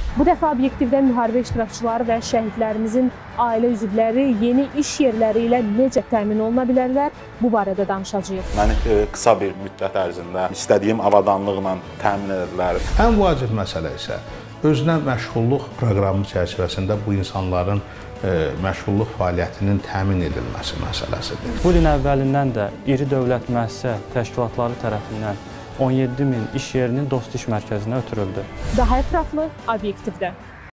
Bu dəfə obyektivdə müharibə iştirakçıları və şəhidlərimizin ailə üzvləri yeni iş yerləri ilə necə təmin oluna bilərlər, bu barədə danışacağıq. Məni qısa bir müddət ərzində istədiyim avadanlıqla təmin edilər. Ən vacib məsələ isə özünə məşğulluq proqramı çərçivəsində bu insanların məşğulluq fəaliyyətinin təmin edilməsi məsələsidir. Bu ilin əvvəlindən də iri dövlət müəssisə təşkilatları tərəfindən 17 min iş yerinin dost iş mərkəzinə ötürüldü. Daha ətraflı obyektivdə.